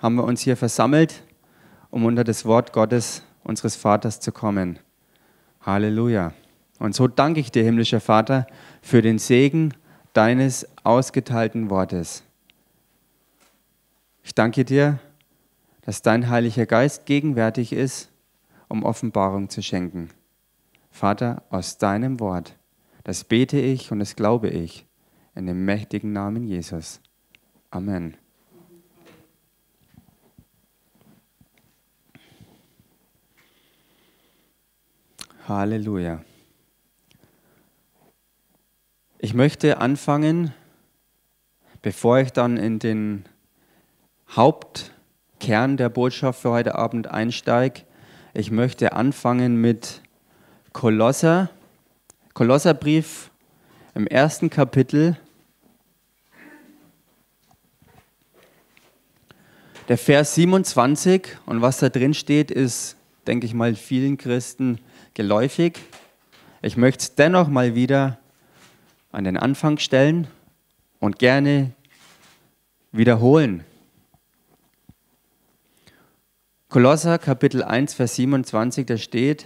haben wir uns hier versammelt, um unter das Wort Gottes, unseres Vaters, zu kommen. Halleluja. Und so danke ich dir, himmlischer Vater, für den Segen deines ausgeteilten Wortes. Ich danke dir, dass dein Heiliger Geist gegenwärtig ist, um Offenbarung zu schenken. Vater, aus deinem Wort, das bete ich und das glaube ich, in dem mächtigen Namen Jesus. Amen. Halleluja. Ich möchte anfangen, bevor ich dann in den Hauptkern der Botschaft für heute Abend einsteige. Ich möchte anfangen mit Kolosserbrief im 1. Kapitel. Der Vers 27 und was da drin steht, ist, denke ich mal, vielen Christen geläufig. Ich möchte es dennoch mal wieder an den Anfang stellen und gerne wiederholen. Kolosser Kapitel 1, Vers 27, da steht: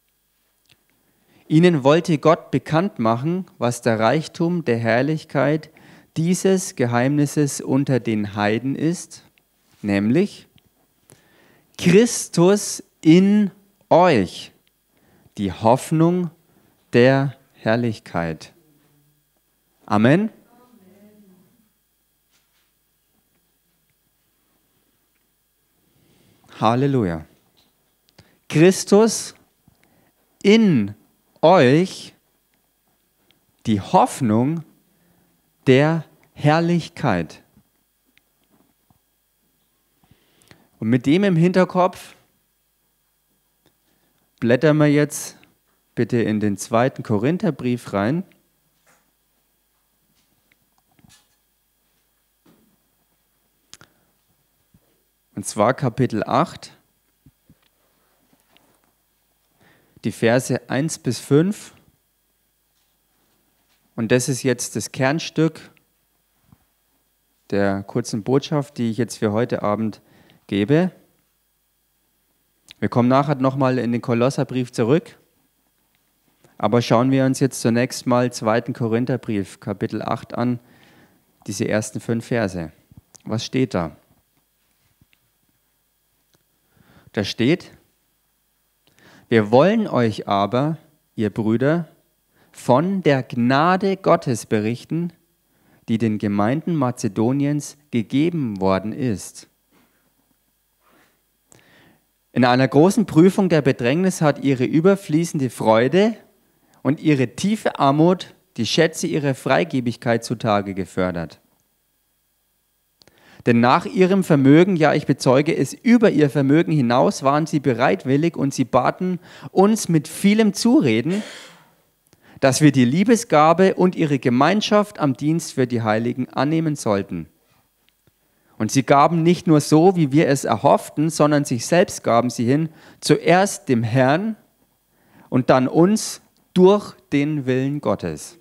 Ihnen wollte Gott bekannt machen, was der Reichtum der Herrlichkeit dieses Geheimnisses unter den Heiden ist, nämlich Christus in euch, die Hoffnung der Herrlichkeit. Amen. Halleluja. Christus in euch, die Hoffnung der Herrlichkeit. Und mit dem im Hinterkopf blättern wir jetzt bitte in den 2. Korintherbrief rein. Und zwar Kapitel 8, die Verse 1 bis 5. Und das ist jetzt das Kernstück der kurzen Botschaft, die ich jetzt für heute Abend gebe. Wir kommen nachher nochmal in den Kolosserbrief zurück. Aber schauen wir uns jetzt zunächst mal 2. Korintherbrief, Kapitel 8 an, diese ersten 5 Verse. Was steht da? Da steht: Wir wollen euch aber, ihr Brüder, von der Gnade Gottes berichten, die den Gemeinden Mazedoniens gegeben worden ist. In einer großen Prüfung der Bedrängnis hat ihre überfließende Freude und ihre tiefe Armut die Schätze ihrer Freigebigkeit zutage gefördert. Denn nach ihrem Vermögen, ja, ich bezeuge es, über ihr Vermögen hinaus waren sie bereitwillig und sie baten uns mit vielem Zureden, dass wir die Liebesgabe und ihre Gemeinschaft am Dienst für die Heiligen annehmen sollten. Und sie gaben nicht nur so, wie wir es erhofften, sondern sich selbst gaben sie hin, zuerst dem Herrn und dann uns durch den Willen Gottes.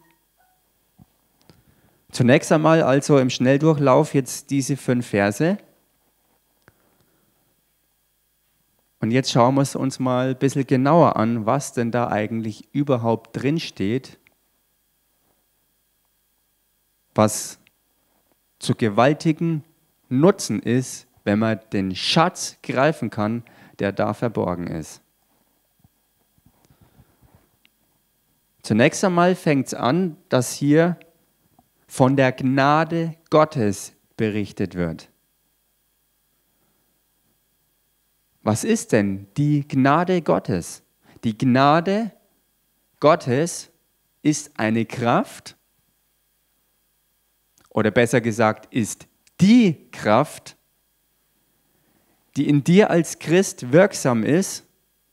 Zunächst einmal also im Schnelldurchlauf jetzt diese 5 Verse. Und jetzt schauen wir es uns mal ein bisschen genauer an, was denn da eigentlich überhaupt drin steht, was zu gewaltigen Nutzen ist, wenn man den Schatz greifen kann, der da verborgen ist. Zunächst einmal fängt es an, dass hier von der Gnade Gottes berichtet wird. Was ist denn die Gnade Gottes? Die Gnade Gottes ist eine Kraft, oder besser gesagt, ist die Kraft, die in dir als Christ wirksam ist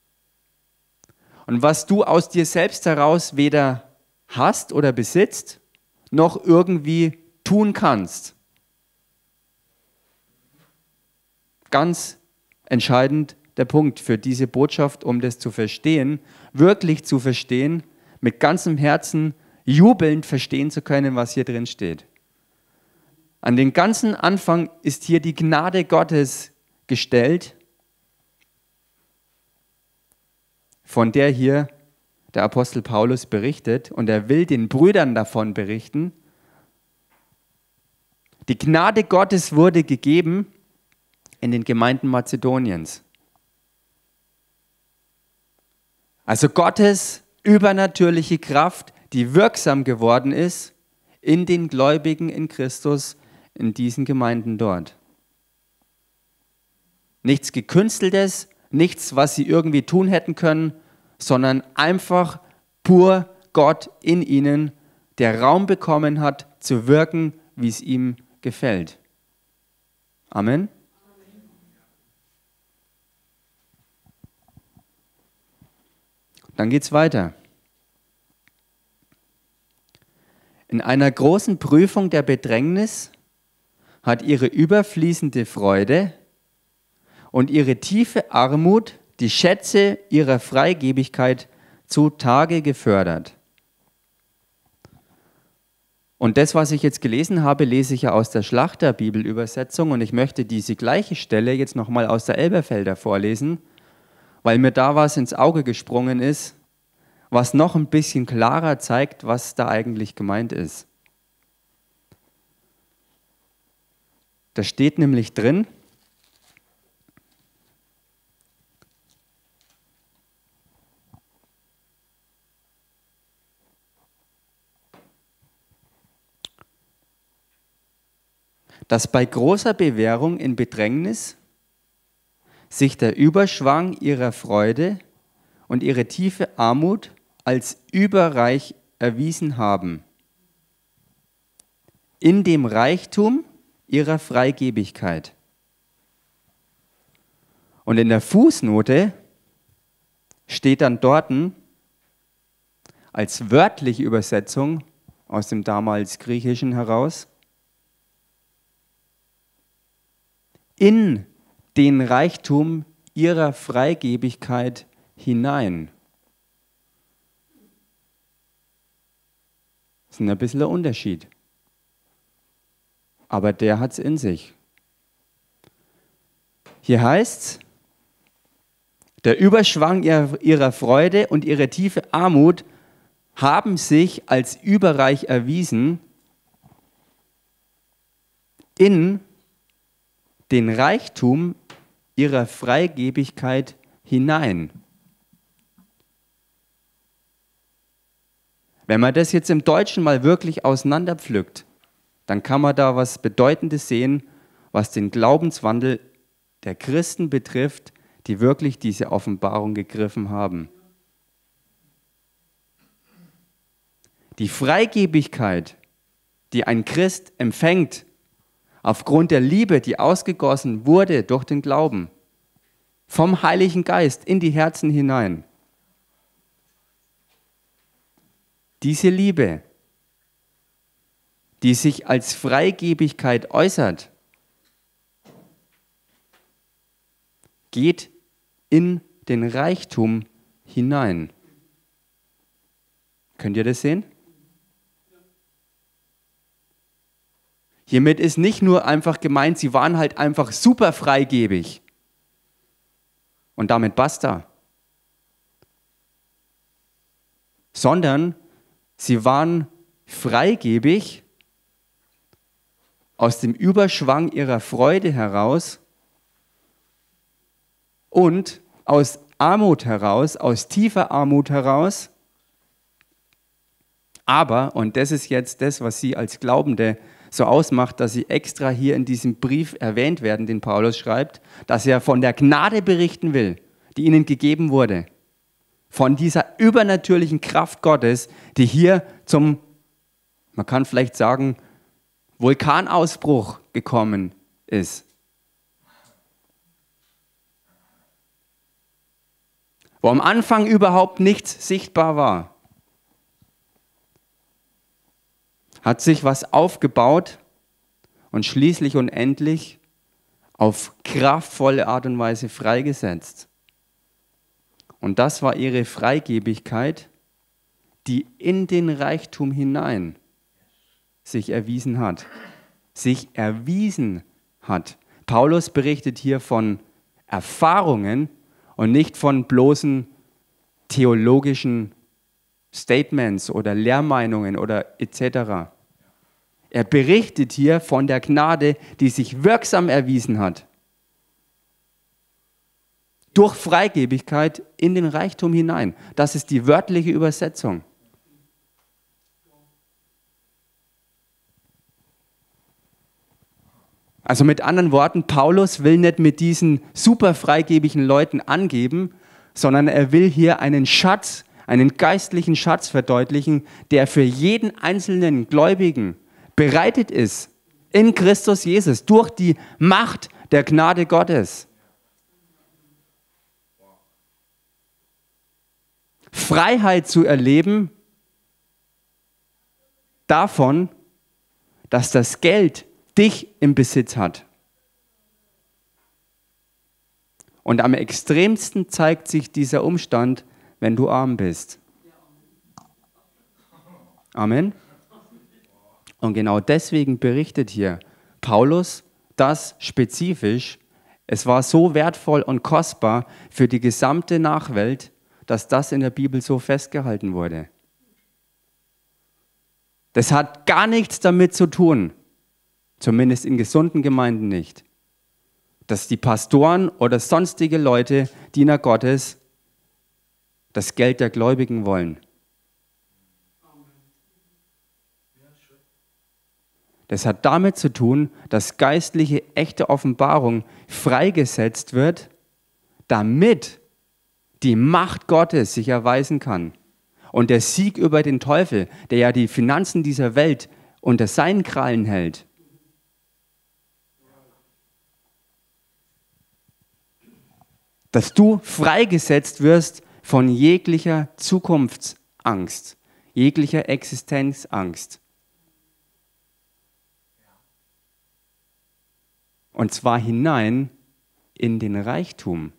und was du aus dir selbst heraus weder hast oder besitzt, noch irgendwie tun kannst. Ganz entscheidend der Punkt für diese Botschaft, um das zu verstehen, wirklich zu verstehen, mit ganzem Herzen jubelnd verstehen zu können, was hier drin steht. An den ganzen Anfang ist hier die Gnade Gottes gestellt, von der hier der Apostel Paulus berichtet, und er will den Brüdern davon berichten. Die Gnade Gottes wurde gegeben in den Gemeinden Mazedoniens. Also Gottes übernatürliche Kraft, die wirksam geworden ist in den Gläubigen in Christus, in diesen Gemeinden dort. Nichts Gekünsteltes, nichts, was sie irgendwie tun hätten können, sondern einfach pur Gott in ihnen, der Raum bekommen hat, zu wirken, wie es ihm gefällt. Amen. Dann geht es weiter. In einer großen Prüfung der Bedrängnis hat ihre überfließende Freude und ihre tiefe Armut die Schätze ihrer Freigebigkeit zutage gefördert. Und das, was ich jetzt gelesen habe, lese ich ja aus der Schlachter-Bibelübersetzung, und ich möchte diese gleiche Stelle jetzt nochmal aus der Elberfelder vorlesen, weil mir da was ins Auge gesprungen ist, was noch ein bisschen klarer zeigt, was da eigentlich gemeint ist. Da steht nämlich drin, dass bei großer Bewährung in Bedrängnis sich der Überschwang ihrer Freude und ihre tiefe Armut als überreich erwiesen haben, in dem Reichtum ihrer Freigebigkeit. Und in der Fußnote steht dann dort als wörtliche Übersetzung aus dem damals Griechischen heraus: in den Reichtum ihrer Freigebigkeit hinein. Das ist ein bisschen ein Unterschied. Aber der hat es in sich. Hier heißt es, der Überschwang ihrer Freude und ihre tiefe Armut haben sich als überreich erwiesen in den Reichtum ihrer Freigebigkeit hinein. Wenn man das jetzt im Deutschen mal wirklich auseinanderpflückt, dann kann man da was Bedeutendes sehen, was den Glaubenswandel der Christen betrifft, die wirklich diese Offenbarung gegriffen haben. Die Freigebigkeit, die ein Christ empfängt, aufgrund der Liebe, die ausgegossen wurde durch den Glauben, vom Heiligen Geist in die Herzen hinein. Diese Liebe, die sich als Freigebigkeit äußert, geht in den Reichtum hinein. Könnt ihr das sehen? Hiermit ist nicht nur einfach gemeint, sie waren halt einfach super freigebig und damit basta, sondern sie waren freigebig aus dem Überschwang ihrer Freude heraus und aus Armut heraus, aus tiefer Armut heraus. Aber, und das ist jetzt das, was sie als Glaubende so ausmacht, dass sie extra hier in diesem Brief erwähnt werden, den Paulus schreibt, dass er von der Gnade berichten will, die ihnen gegeben wurde. Von dieser übernatürlichen Kraft Gottes, die hier zum, man kann vielleicht sagen, Vulkanausbruch gekommen ist. Wo am Anfang überhaupt nichts sichtbar war, hat sich was aufgebaut und schließlich und endlich auf kraftvolle Art und Weise freigesetzt. Und das war ihre Freigebigkeit, die in den Reichtum hinein sich erwiesen hat. sich erwiesen hat. Paulus berichtet hier von Erfahrungen und nicht von bloßen theologischen Statements oder Lehrmeinungen oder etc. Er berichtet hier von der Gnade, die sich wirksam erwiesen hat. Durch Freigebigkeit in den Reichtum hinein. Das ist die wörtliche Übersetzung. Also mit anderen Worten, Paulus will nicht mit diesen super freigebigen Leuten angeben, sondern er will hier einen Schatz, einen geistlichen Schatz verdeutlichen, der für jeden einzelnen Gläubigen bereitet ist in Christus Jesus durch die Macht der Gnade Gottes. Freiheit zu erleben davon, dass das Geld dich im Besitz hat. Und am extremsten zeigt sich dieser Umstand, wenn du arm bist. Amen. Und genau deswegen berichtet hier Paulus das spezifisch. Es war so wertvoll und kostbar für die gesamte Nachwelt, dass das in der Bibel so festgehalten wurde. Das hat gar nichts damit zu tun, zumindest in gesunden Gemeinden nicht, dass die Pastoren oder sonstige Leute, Diener Gottes, das Geld der Gläubigen wollen. Das hat damit zu tun, dass geistliche, echte Offenbarung freigesetzt wird, damit die Macht Gottes sich erweisen kann. Und der Sieg über den Teufel, der ja die Finanzen dieser Welt unter seinen Krallen hält. Dass du freigesetzt wirst von jeglicher Zukunftsangst, jeglicher Existenzangst. Und zwar hinein in den Reichtum.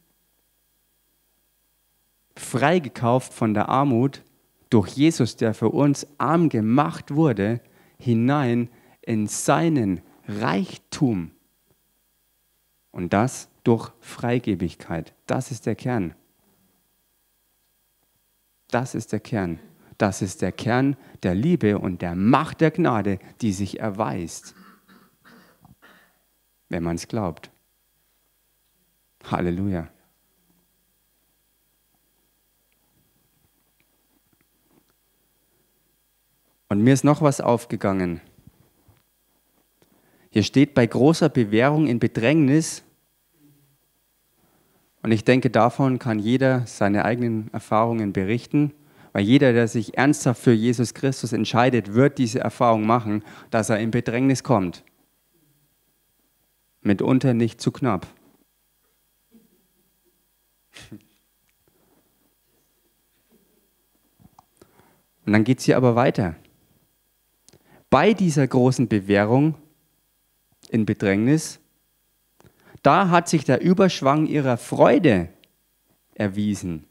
Freigekauft von der Armut durch Jesus, der für uns arm gemacht wurde, hinein in seinen Reichtum. Und das durch Freigebigkeit. Das ist der Kern. Das ist der Kern. Das ist der Kern der Liebe und der Macht der Gnade, die sich erweist, wenn man es glaubt. Halleluja. Und mir ist noch was aufgegangen. Hier steht bei großer Bewährung in Bedrängnis. Und ich denke, davon kann jeder seine eigenen Erfahrungen berichten. Weil jeder, der sich ernsthaft für Jesus Christus entscheidet, wird diese Erfahrung machen, dass er in Bedrängnis kommt. Mitunter nicht zu knapp. Und dann geht es hier aber weiter. Bei dieser großen Bewährung in Bedrängnis, da hat sich der Überschwang ihrer Freude erwiesen.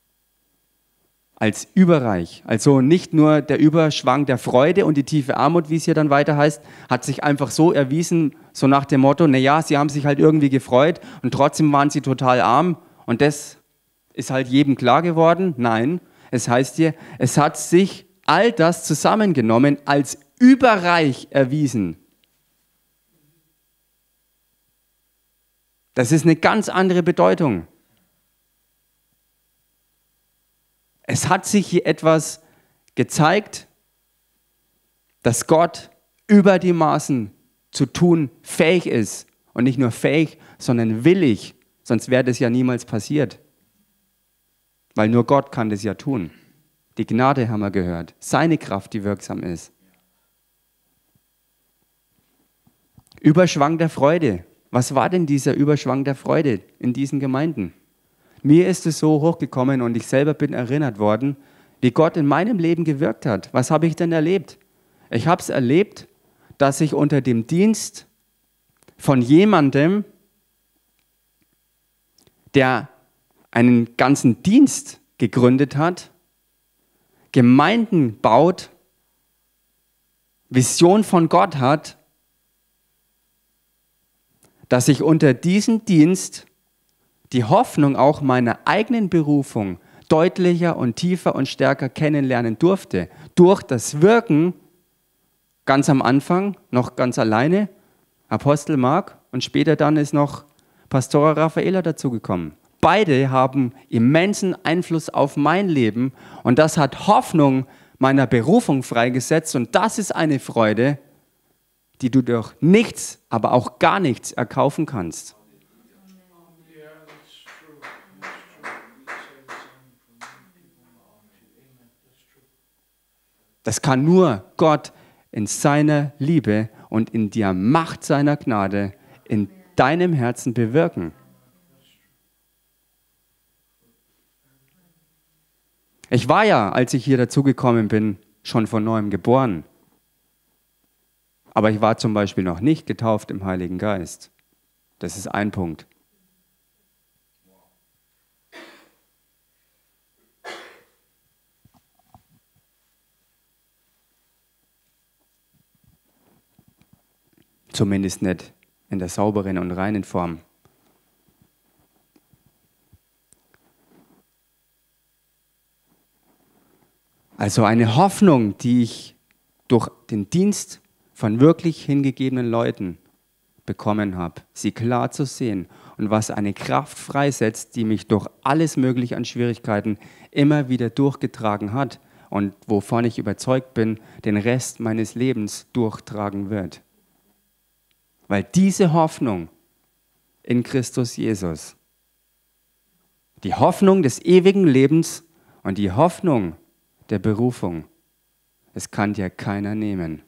Als überreich. Also nicht nur der Überschwang der Freude und die tiefe Armut, wie es hier dann weiter heißt, hat sich einfach so erwiesen, so nach dem Motto, naja, sie haben sich halt irgendwie gefreut und trotzdem waren sie total arm und das ist halt jedem klar geworden. Nein, es heißt hier, es hat sich all das zusammengenommen als überreich erwiesen. Das ist eine ganz andere Bedeutung. Es hat sich hier etwas gezeigt, dass Gott über die Maßen zu tun fähig ist. Und nicht nur fähig, sondern willig. Sonst wäre das ja niemals passiert. Weil nur Gott kann das ja tun. Die Gnade haben wir gehört. Seine Kraft, die wirksam ist. Überschwang der Freude. Was war denn dieser Überschwang der Freude in diesen Gemeinden? Mir ist es so hochgekommen und ich selber bin erinnert worden, wie Gott in meinem Leben gewirkt hat. Was habe ich denn erlebt? Ich habe es erlebt, dass ich unter dem Dienst von jemandem, der einen ganzen Dienst gegründet hat, Gemeinden baut, Vision von Gott hat dass ich unter diesem Dienst die Hoffnung auch meiner eigenen Berufung deutlicher und tiefer und stärker kennenlernen durfte. Durch das Wirken, ganz am Anfang, noch ganz alleine, Apostel Mark, und später dann ist noch Pastora Raffaela dazugekommen. Beide haben immensen Einfluss auf mein Leben und das hat Hoffnung meiner Berufung freigesetzt und das ist eine Freude, die du durch nichts, aber auch gar nichts erkaufen kannst. Das kann nur Gott in seiner Liebe und in der Macht seiner Gnade in deinem Herzen bewirken. Ich war ja, als ich hier dazugekommen bin, schon von neuem geboren. Aber ich war zum Beispiel noch nicht getauft im Heiligen Geist. Das ist ein Punkt. Zumindest nicht in der sauberen und reinen Form. Also eine Hoffnung, die ich durch den Dienst von wirklich hingegebenen Leuten bekommen habe, sie klar zu sehen und was eine Kraft freisetzt, die mich durch alles Mögliche an Schwierigkeiten immer wieder durchgetragen hat und wovon ich überzeugt bin, den Rest meines Lebens durchtragen wird. Weil diese Hoffnung in Christus Jesus, die Hoffnung des ewigen Lebens und die Hoffnung der Berufung, es kann dir keiner nehmen.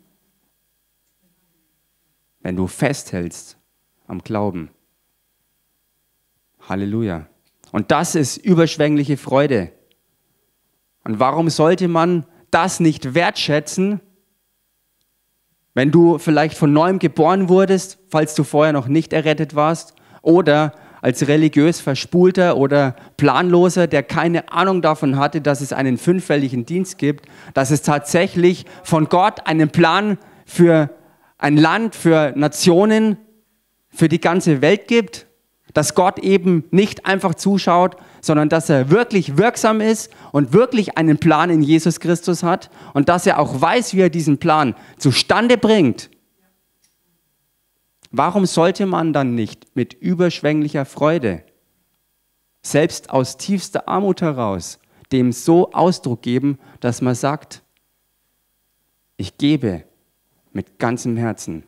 Wenn du festhältst am Glauben. Halleluja. Und das ist überschwängliche Freude. Und warum sollte man das nicht wertschätzen, wenn du vielleicht von neuem geboren wurdest, falls du vorher noch nicht errettet warst, oder als religiös Verspulter oder Planloser, der keine Ahnung davon hatte, dass es einen fünffälligen Dienst gibt, dass es tatsächlich von Gott einen Plan für ein Land, für Nationen, für die ganze Welt gibt, dass Gott eben nicht einfach zuschaut, sondern dass er wirklich wirksam ist und wirklich einen Plan in Jesus Christus hat und dass er auch weiß, wie er diesen Plan zustande bringt. Warum sollte man dann nicht mit überschwänglicher Freude, selbst aus tiefster Armut heraus, dem so Ausdruck geben, dass man sagt, ich gebe mit ganzem Herzen.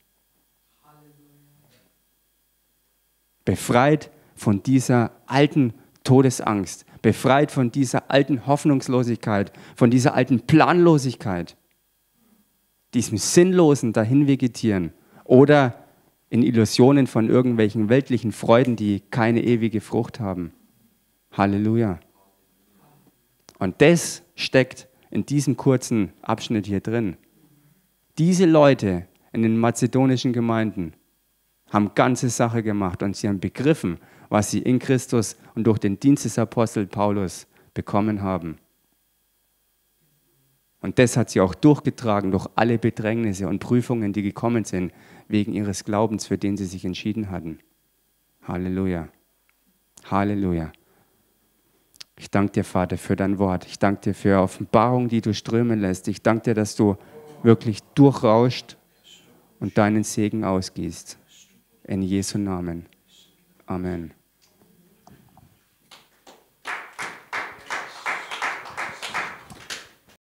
Befreit von dieser alten Todesangst, befreit von dieser alten Hoffnungslosigkeit, von dieser alten Planlosigkeit, diesem sinnlosen Dahinvegetieren oder in Illusionen von irgendwelchen weltlichen Freuden, die keine ewige Frucht haben. Halleluja. Und das steckt in diesem kurzen Abschnitt hier drin. Diese Leute in den mazedonischen Gemeinden haben ganze Sache gemacht und sie haben begriffen, was sie in Christus und durch den Dienst des Apostels Paulus bekommen haben. Und das hat sie auch durchgetragen durch alle Bedrängnisse und Prüfungen, die gekommen sind, wegen ihres Glaubens, für den sie sich entschieden hatten. Halleluja. Halleluja. Ich danke dir, Vater, für dein Wort. Ich danke dir für Offenbarung, die du strömen lässt. Ich danke dir, dass du wirklich durchrauscht und deinen Segen ausgießt. In Jesu Namen. Amen.